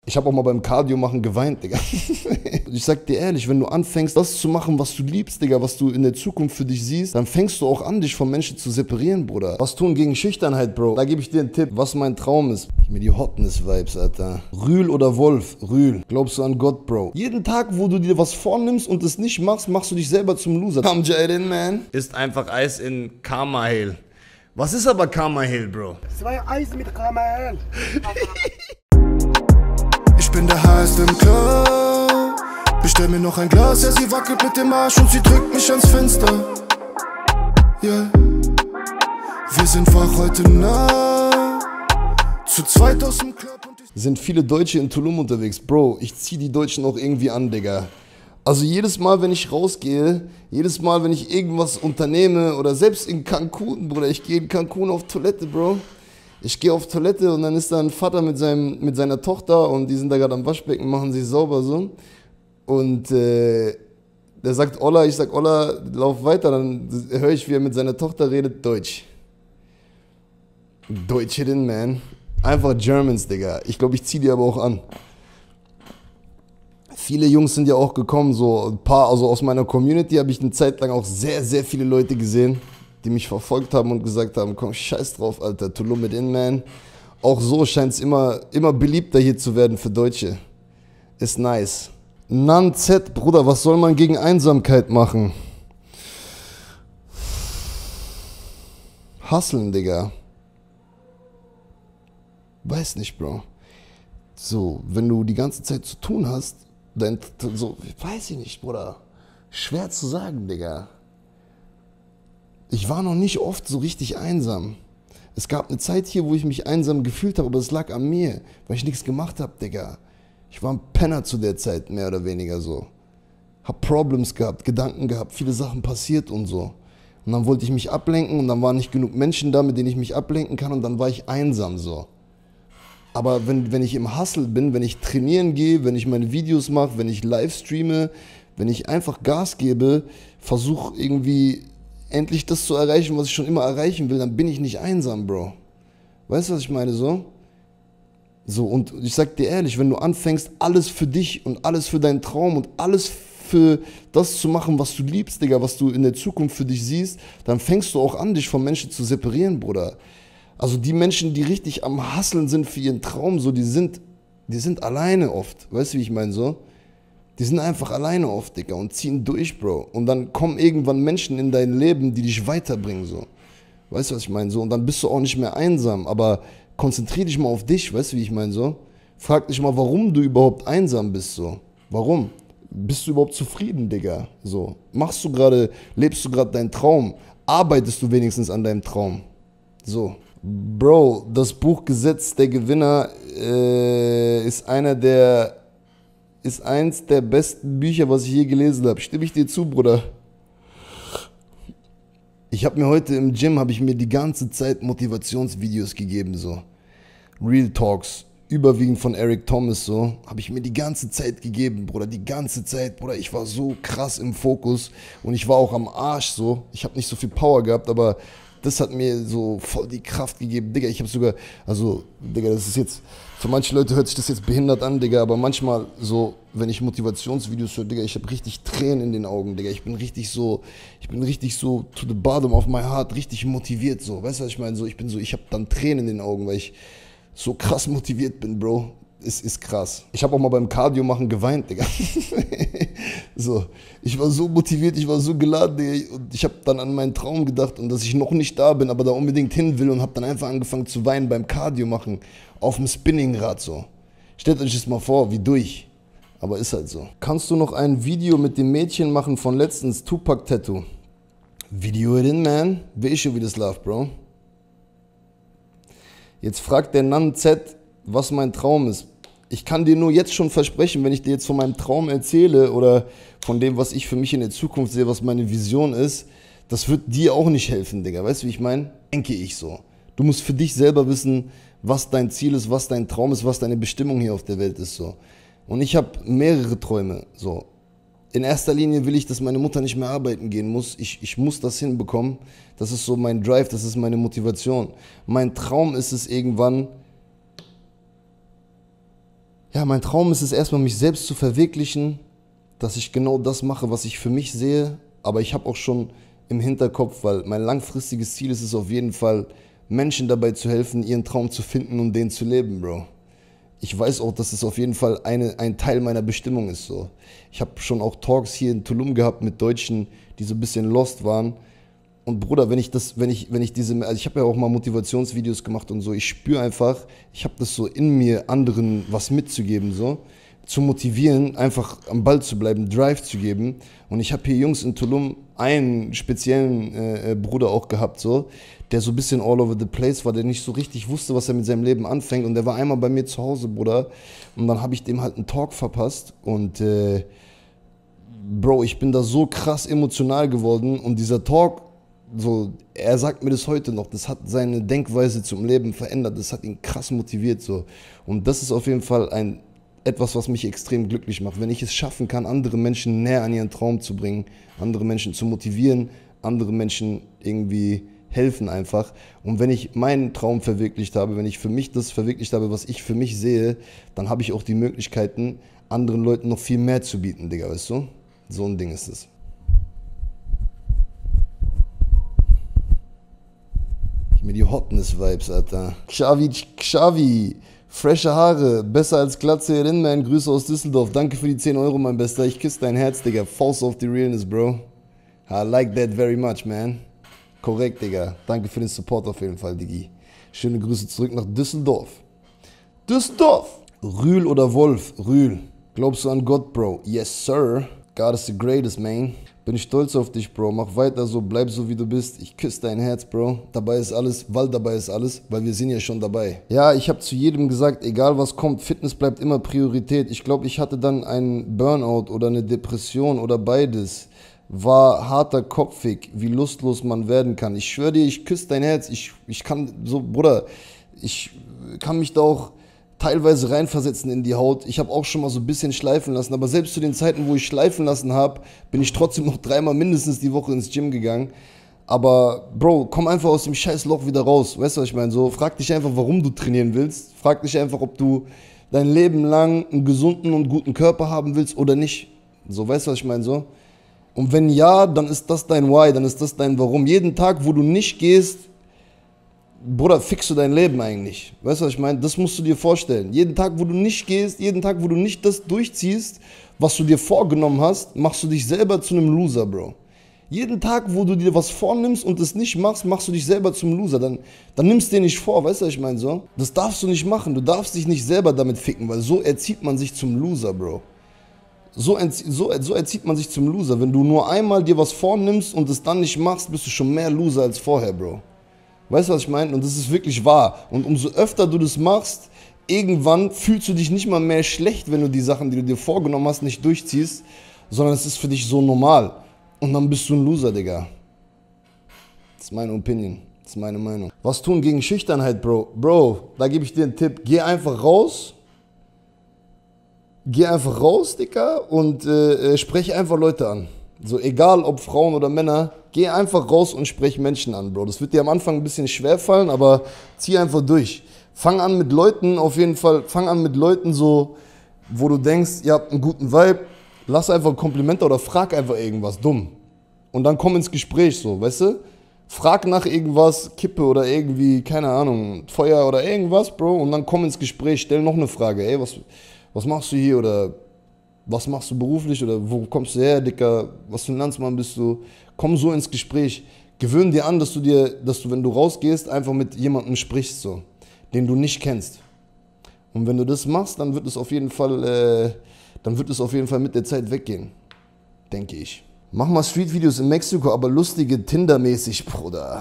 Ich habe auch mal beim Cardio machen geweint, Digga. Ich sag dir ehrlich, wenn du anfängst, das zu machen, was du liebst, Digga, was du in der Zukunft für dich siehst, dann fängst du auch an, dich von Menschen zu separieren, Bruder. Was tun gegen Schüchternheit, Bro? Da gebe ich dir einen Tipp, was mein Traum ist. Gib mir die Hotness-Vibes, Alter. Rühl oder Wolf? Rühl. Glaubst du an Gott, Bro? Jeden Tag, wo du dir was vornimmst und es nicht machst, machst du dich selber zum Loser. Come Jaden, man. Ist einfach Eis in Karma Hill. Was ist aber Karma Hill, Bro? 2 Eis mit Karamell. Ich bin der Heiß im Club. Bestell mir noch ein Glas, ja, sie wackelt mit dem Arsch und sie drückt mich ans Fenster. Yeah. Wir sind wach heute Nacht. Zu zweit aus dem Club und Sind viele Deutsche in Tulum unterwegs. Bro, ich zieh die Deutschen auch irgendwie an, Digga. Also jedes Mal, wenn ich rausgehe, jedes Mal, wenn ich irgendwas unternehme oder selbst in Cancun, Bruder, ich gehe in Cancun auf Toilette, Bro. Ich gehe auf Toilette und dann ist da ein Vater mit seiner Tochter und die sind da gerade am Waschbecken, machen sich sauber so. Und der sagt Olla, ich sag Olla, lauf weiter, dann höre ich, wie er mit seiner Tochter redet, Deutsch. Deutsch hidden, man. Einfach Germans, Digga. Ich glaube, ich ziehe die aber auch an. Viele Jungs sind ja auch gekommen, so ein paar, also aus meiner Community habe ich eine Zeit lang auch sehr, sehr viele Leute gesehen, die mich verfolgt haben und gesagt haben, komm, scheiß drauf, Alter, Tulum mit in, man. Auch so scheint es immer beliebter hier zu werden für Deutsche. Ist nice. Nan Z, Bruder, was soll man gegen Einsamkeit machen? Hustlen, Digga. Weiß nicht, Bro. So, wenn du die ganze Zeit zu tun hast, dann so, weiß ich nicht, Bruder. Schwer zu sagen, Digga. Ich war noch nicht oft so richtig einsam. Es gab eine Zeit hier, wo ich mich einsam gefühlt habe, aber es lag an mir, weil ich nichts gemacht habe, Digga. Ich war ein Penner zu der Zeit, mehr oder weniger so. Hab Problems gehabt, Gedanken gehabt, viele Sachen passiert und so. Und dann wollte ich mich ablenken und dann waren nicht genug Menschen da, mit denen ich mich ablenken kann und dann war ich einsam so. Aber wenn ich im Hustle bin, wenn ich trainieren gehe, wenn ich meine Videos mache, wenn ich live streame, wenn ich einfach Gas gebe, versuche irgendwie endlich das zu erreichen, was ich schon immer erreichen will, dann bin ich nicht einsam, Bro. Weißt du, was ich meine so? So, und ich sag dir ehrlich, wenn du anfängst, alles für dich und alles für deinen Traum und alles für das zu machen, was du liebst, Digga, was du in der Zukunft für dich siehst, dann fängst du auch an, dich von Menschen zu separieren, Bruder. Also die Menschen, die richtig am Hustlen sind für ihren Traum, so, die sind alleine oft. Weißt du, wie ich meine so? Die sind einfach alleine oft, Digga, und ziehen durch, Bro. Und dann kommen irgendwann Menschen in dein Leben, die dich weiterbringen, so. Weißt du, was ich meine? So, und dann bist du auch nicht mehr einsam, aber konzentrier dich mal auf dich, weißt du, wie ich meine, so? Frag dich mal, warum du überhaupt einsam bist, so. Warum? Bist du überhaupt zufrieden, Digga? So. Lebst du gerade deinen Traum? Arbeitest du wenigstens an deinem Traum? So. Bro, das Buch Gesetz der Gewinner ist eins der besten Bücher, was ich je gelesen habe. Stimme ich dir zu, Bruder? Ich habe mir heute im Gym, die ganze Zeit Motivationsvideos gegeben, so. Real Talks, überwiegend von Eric Thomas, so. Habe ich mir die ganze Zeit gegeben, Bruder, die ganze Zeit, Bruder. Ich war so krass im Fokus und ich war auch am Arsch, so. Ich habe nicht so viel Power gehabt, aber das hat mir so voll die Kraft gegeben, Digga. Ich habe sogar, also, Digga, das ist jetzt, für manche Leute hört sich das jetzt behindert an, Digga, aber manchmal so, wenn ich Motivationsvideos höre, Digga, ich habe richtig Tränen in den Augen, Digga. Ich bin richtig so to the bottom of my heart, richtig motiviert, so. Weißt du, was ich meine? So, ich habe dann Tränen in den Augen, weil ich so krass motiviert bin, Bro. Es ist krass. Ich habe auch mal beim Cardio machen geweint, Digga. So, ich war so motiviert, ich war so geladen, Digga. Und ich habe dann an meinen Traum gedacht und dass ich noch nicht da bin, aber da unbedingt hin will und habe dann einfach angefangen zu weinen beim Cardio machen. Auf dem Spinningrad so. Stellt euch das mal vor, wie durch. Aber ist halt so. Kannst du noch ein Video mit dem Mädchen machen von letztens, Tupac Tattoo? Video it in, man. Wer ist schon wie das Love, Bro? Jetzt fragt der Nan Z, was mein Traum ist. Ich kann dir nur jetzt schon versprechen, wenn ich dir jetzt von meinem Traum erzähle oder von dem, was ich für mich in der Zukunft sehe, was meine Vision ist, das wird dir auch nicht helfen, Digga. Weißt du, wie ich meine? Denke ich so. Du musst für dich selber wissen, was dein Ziel ist, was dein Traum ist, was deine Bestimmung hier auf der Welt ist, so. Und ich habe mehrere Träume, so. In erster Linie will ich, dass meine Mutter nicht mehr arbeiten gehen muss. Ich muss das hinbekommen. Das ist so mein Drive, das ist meine Motivation. Mein Traum ist es irgendwann, Ja, mein Traum ist es erstmal, mich selbst zu verwirklichen, dass ich genau das mache, was ich für mich sehe. Aber ich habe auch schon im Hinterkopf, weil mein langfristiges Ziel ist es auf jeden Fall, Menschen dabei zu helfen, ihren Traum zu finden und den zu leben, Bro. Ich weiß auch, dass es auf jeden Fall ein Teil meiner Bestimmung ist. So. Ich habe schon auch Talks hier in Tulum gehabt mit Deutschen, die so ein bisschen lost waren. Und Bruder, wenn ich habe ja auch mal Motivationsvideos gemacht und so, ich spüre einfach, ich habe das so in mir, anderen was mitzugeben, so, zu motivieren, einfach am Ball zu bleiben, Drive zu geben. Und ich habe hier Jungs in Tulum einen speziellen Bruder auch gehabt, so, der so ein bisschen all over the place war, der nicht so richtig wusste, was er mit seinem Leben anfängt. Und der war einmal bei mir zu Hause, Bruder. Und dann habe ich dem halt einen Talk verpasst. Und Bro, ich bin da so krass emotional geworden. Und dieser Talk, so, er sagt mir das heute noch, das hat seine Denkweise zum Leben verändert. Das hat ihn krass motiviert. So. Und das ist auf jeden Fall etwas, was mich extrem glücklich macht. Wenn ich es schaffen kann, andere Menschen näher an ihren Traum zu bringen, andere Menschen zu motivieren, andere Menschen irgendwie helfen einfach. Und wenn ich meinen Traum verwirklicht habe, wenn ich für mich das verwirklicht habe, was ich für mich sehe, dann habe ich auch die Möglichkeiten, anderen Leuten noch viel mehr zu bieten, Digga, weißt du? So ein Ding ist es. Ich mir die Hotness-Vibes, Alter. Xavi, frische Haare, besser als Glatze, Rinman, Grüße aus Düsseldorf. Danke für die 10 Euro, mein Bester. Ich küsse dein Herz, Digga. Faust auf die Realness, Bro. I like that very much, man. Korrekt, Digga. Danke für den Support auf jeden Fall, Diggi. Schöne Grüße zurück nach Düsseldorf. Düsseldorf! Rühl oder Wolf? Rühl. Glaubst du an Gott, Bro? Yes, sir. God is the greatest, man. Bin stolz auf dich, Bro. Mach weiter so, bleib so, wie du bist. Ich küsse dein Herz, Bro. Dabei ist alles, weil dabei ist alles, weil wir sind ja schon dabei. Ja, ich habe zu jedem gesagt, egal was kommt, Fitness bleibt immer Priorität. Ich glaube, ich hatte dann einen Burnout oder eine Depression oder beides. War harter kopfig, wie lustlos man werden kann. Ich schwöre dir, ich küsse dein Herz. Ich kann so, Bruder, ich kann mich da auch teilweise reinversetzen in die Haut. Ich habe auch schon mal so ein bisschen schleifen lassen, aber selbst zu den Zeiten, wo ich schleifen lassen habe, bin ich trotzdem noch 3-mal mindestens die Woche ins Gym gegangen. Aber Bro, komm einfach aus dem scheiß Loch wieder raus. Weißt du, was ich meine? So, frag dich einfach, warum du trainieren willst. Frag dich einfach, ob du dein Leben lang einen gesunden und guten Körper haben willst oder nicht. So, weißt du, was ich meine? So. Und wenn ja, dann ist das dein Why, dann ist das dein Warum. Jeden Tag, wo du nicht gehst, Bruder, fixst du dein Leben eigentlich. Weißt du, was ich meine? Das musst du dir vorstellen. Jeden Tag, wo du nicht gehst, jeden Tag, wo du nicht das durchziehst, was du dir vorgenommen hast, machst du dich selber zu einem Loser, Bro. Jeden Tag, wo du dir was vornimmst und es nicht machst, machst du dich selber zum Loser. Dann nimmst du dir nicht vor, weißt du, was ich meine? So? Das darfst du nicht machen. Du darfst dich nicht selber damit ficken, weil so erzieht man sich zum Loser, Bro. So erzieht man sich zum Loser. Wenn du nur einmal dir was vornimmst und es dann nicht machst, bist du schon mehr Loser als vorher, Bro. Weißt du, was ich meine? Und das ist wirklich wahr. Und umso öfter du das machst, irgendwann fühlst du dich nicht mal mehr schlecht, wenn du die Sachen, die du dir vorgenommen hast, nicht durchziehst, sondern es ist für dich so normal. Und dann bist du ein Loser, Digga. Das ist meine Opinion. Das ist meine Meinung. Was tun gegen Schüchternheit, Bro? Bro, da gebe ich dir einen Tipp. Geh einfach raus. Geh einfach raus, Digga, und spreche einfach Leute an. So, egal ob Frauen oder Männer, geh einfach raus und sprech Menschen an, Bro. Das wird dir am Anfang ein bisschen schwer fallen, aber zieh einfach durch. Fang an mit Leuten, auf jeden Fall, fang an mit Leuten so, wo du denkst, ihr habt einen guten Vibe, lass einfach Komplimente oder frag einfach irgendwas dumm. Und dann komm ins Gespräch, so, weißt du? Frag nach irgendwas, Kippe oder irgendwie, keine Ahnung, Feuer oder irgendwas, Bro, und dann komm ins Gespräch, stell noch eine Frage, ey, was machst du hier oder was machst du beruflich oder wo kommst du her, Dicker, was für ein Landsmann bist du? Komm so ins Gespräch. Gewöhn dir an, dass du, wenn du rausgehst, einfach mit jemandem sprichst, so, den du nicht kennst. Und wenn du das machst, dann wird es auf jeden Fall mit der Zeit weggehen, denke ich. Mach mal Street-Videos in Mexiko, aber lustige Tinder-mäßig, Bruder.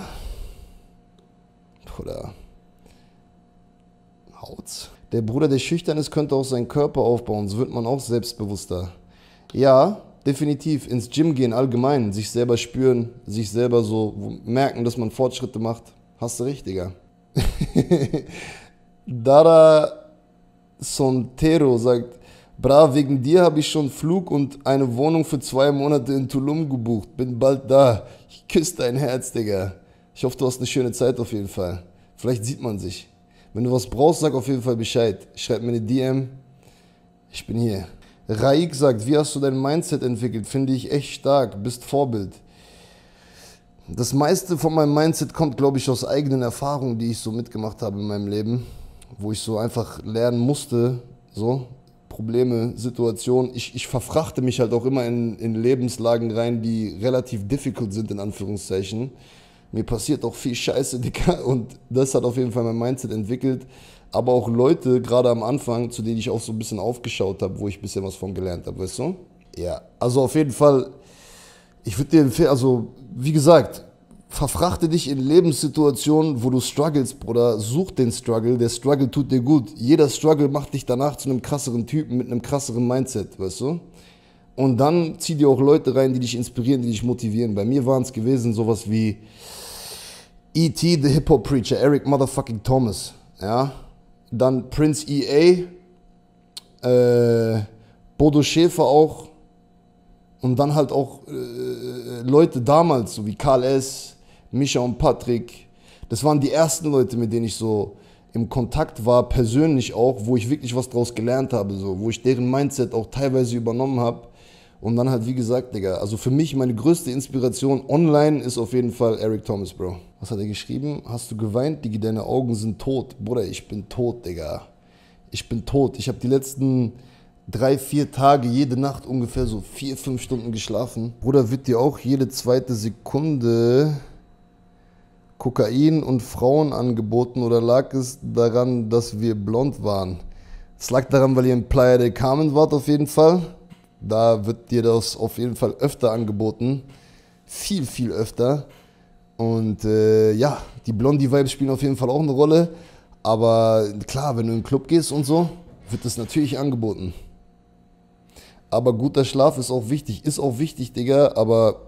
Haut's. Der Bruder, der schüchtern ist, könnte auch seinen Körper aufbauen, so wird man auch selbstbewusster. Ja, definitiv. Ins Gym gehen allgemein, sich selber spüren, sich selber so merken, dass man Fortschritte macht. Hast du recht, Digga. Dara Sontero sagt, bra, wegen dir habe ich schon Flug und eine Wohnung für 2 Monate in Tulum gebucht. Bin bald da. Ich küsse dein Herz, Digga. Ich hoffe, du hast eine schöne Zeit auf jeden Fall. Vielleicht sieht man sich. Wenn du was brauchst, sag auf jeden Fall Bescheid. Schreib mir eine DM. Ich bin hier. Raik sagt, wie hast du dein Mindset entwickelt? Finde ich echt stark, bist Vorbild. Das meiste von meinem Mindset kommt, glaube ich, aus eigenen Erfahrungen, die ich so mitgemacht habe in meinem Leben, wo ich so einfach lernen musste, so Probleme, Situationen. Ich verfrachte mich halt auch immer in Lebenslagen rein, die relativ difficult sind, in Anführungszeichen. Mir passiert auch viel Scheiße, Digga, und das hat auf jeden Fall mein Mindset entwickelt. Aber auch Leute, gerade am Anfang, zu denen ich auch so ein bisschen aufgeschaut habe, wo ich ein bisschen was von gelernt habe, weißt du? Ja, also auf jeden Fall, ich würde dir empfehlen, also wie gesagt, verfrachte dich in Lebenssituationen, wo du struggles, Bruder. Such den Struggle, der Struggle tut dir gut. Jeder Struggle macht dich danach zu einem krasseren Typen mit einem krasseren Mindset, weißt du? Und dann zieh dir auch Leute rein, die dich inspirieren, die dich motivieren. Bei mir waren es gewesen sowas wie E.T., the Hip-Hop-Preacher, Eric Motherfucking Thomas, ja? Dann Prince E.A., Bodo Schäfer auch. Und dann halt auch Leute damals, so wie Karl S., Mischa und Patrick. Das waren die ersten Leute, mit denen ich so im Kontakt war, persönlich auch, wo ich wirklich was draus gelernt habe, so, wo ich deren Mindset auch teilweise übernommen habe. Und dann halt, wie gesagt, Digga, also für mich meine größte Inspiration online ist auf jeden Fall Eric Thomas, Bro. Was hat er geschrieben? Hast du geweint, Digi, deine Augen sind tot. Bruder, ich bin tot, Digga. Ich bin tot. Ich habe die letzten 3-4 Tage, jede Nacht ungefähr so 4-5 Stunden geschlafen. Bruder, wird dir auch jede zweite Sekunde Kokain und Frauen angeboten oder lag es daran, dass wir blond waren? Es lag daran, weil ihr in Playa del Carmen wart auf jeden Fall. Da wird dir das auf jeden Fall öfter angeboten. Viel, viel öfter. Und ja, die Blondie-Vibes spielen auf jeden Fall auch eine Rolle. Aber klar, wenn du in den Club gehst und so, wird das natürlich angeboten. Aber guter Schlaf ist auch wichtig. Ist auch wichtig, Digga, aber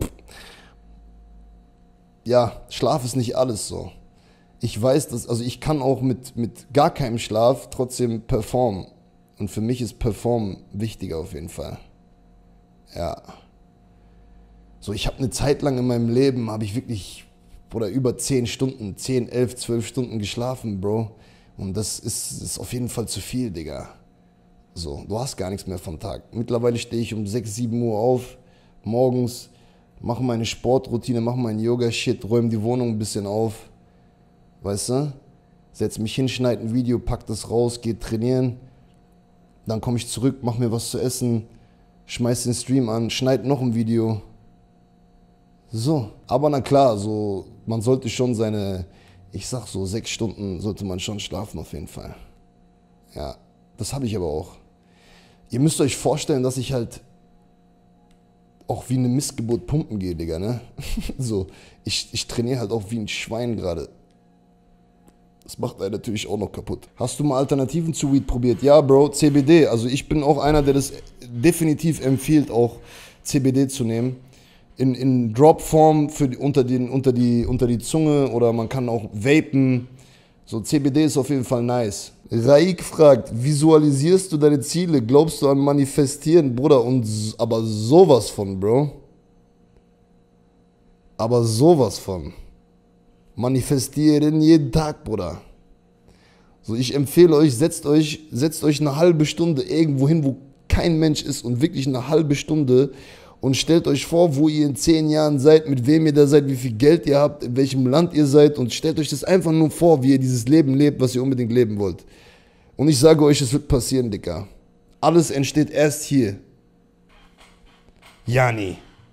ja, Schlaf ist nicht alles so. Ich weiß, dass, also ich kann auch mit gar keinem Schlaf trotzdem performen. Und für mich ist Performen wichtiger auf jeden Fall. Ja. So, ich habe eine Zeit lang in meinem Leben, habe ich wirklich, oder über 10 Stunden, 10, 11, 12 Stunden geschlafen, Bro. Und das ist auf jeden Fall zu viel, Digga. So, du hast gar nichts mehr vom Tag. Mittlerweile stehe ich um 6, 7 Uhr auf, morgens, mache meine Sportroutine, mache meinen Yoga-Shit, räume die Wohnung ein bisschen auf, weißt du? Setz mich hin, schneide ein Video, pack das raus, geh trainieren. Dann komme ich zurück, mach mir was zu essen, schmeiß den Stream an, schneid noch ein Video. So, aber na klar, so, man sollte schon seine, ich sag so 6 Stunden sollte man schon schlafen auf jeden Fall. Ja, das habe ich aber auch. Ihr müsst euch vorstellen, dass ich halt auch wie eine Missgeburt pumpen gehe, Digga, ne? So, ich trainiere halt auch wie ein Schwein gerade. Das macht einen natürlich auch noch kaputt. Hast du mal Alternativen zu Weed probiert? Ja, Bro, CBD. Also ich bin auch einer, der das definitiv empfiehlt, auch CBD zu nehmen. In Drop-Form unter die Zunge, oder man kann auch vapen. So, CBD ist auf jeden Fall nice. Raik fragt, visualisierst du deine Ziele? Glaubst du an Manifestieren, Bruder? Aber sowas von, Bro. Aber sowas von. Manifestieren jeden Tag, Bruder. So, ich empfehle euch, setzt euch eine halbe Stunde irgendwo hin, wo kein Mensch ist, und wirklich eine halbe Stunde, und stellt euch vor, wo ihr in 10 Jahren seid, mit wem ihr da seid, wie viel Geld ihr habt, in welchem Land ihr seid, und stellt euch das einfach nur vor, wie ihr dieses Leben lebt, was ihr unbedingt leben wollt. Und ich sage euch, es wird passieren, Dicker. Alles entsteht erst hier. Jani.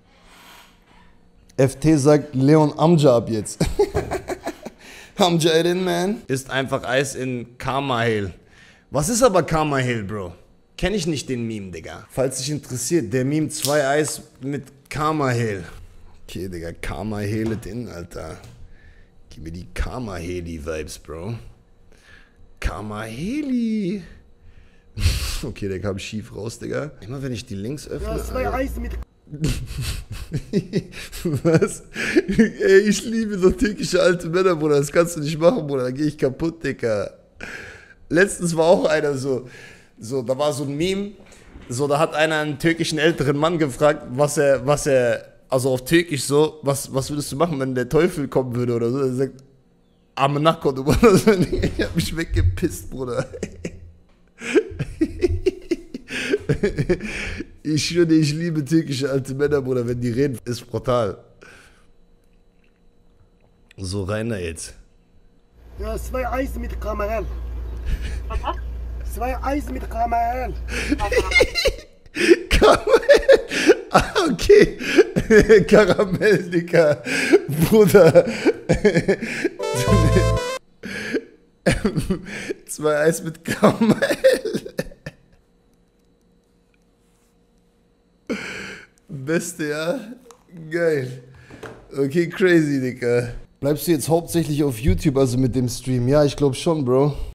FT sagt Leon Amja ab jetzt. Amja in, man. Ist einfach Eis in Karma Hill. Was ist aber Karma Hill, Bro? Kenn ich nicht den Meme, Digga. Falls dich interessiert, der Meme 2 Eis mit Karma Hill. Okay, Digga, Karma Hill it in, Alter. Gib mir die Karma Heli-Vibes, Bro. Karma Heli. Okay, der kam schief raus, Digga. Immer wenn ich die Links öffne. Ja, 2 Eis mit. Was? Ey, ich liebe so türkische alte Männer, Bruder. Das kannst du nicht machen, Bruder. Da gehe ich kaputt, Digga. Letztens war auch einer so, da war so ein Meme. So, da hat einer einen türkischen älteren Mann gefragt, was er, also auf Türkisch so, was würdest du machen, wenn der Teufel kommen würde oder so. Er sagt, Arme Nachkommen, Bruder. Ich hab mich weggepisst, Bruder. Ich schwöre dir, ich liebe türkische alte Männer, Bruder. Wenn die reden, ist brutal. So, rein da jetzt. Ja, 2 Eis mit Karamell. Was? 2 Eis mit Karamell. Karamell. Ah, okay. Karamell, Digga. Bruder. 2 Eis mit Karamell. Beste, ja? Geil. Okay, crazy, Digga. Bleibst du jetzt hauptsächlich auf YouTube, also mit dem Stream? Ja, ich glaube schon, Bro.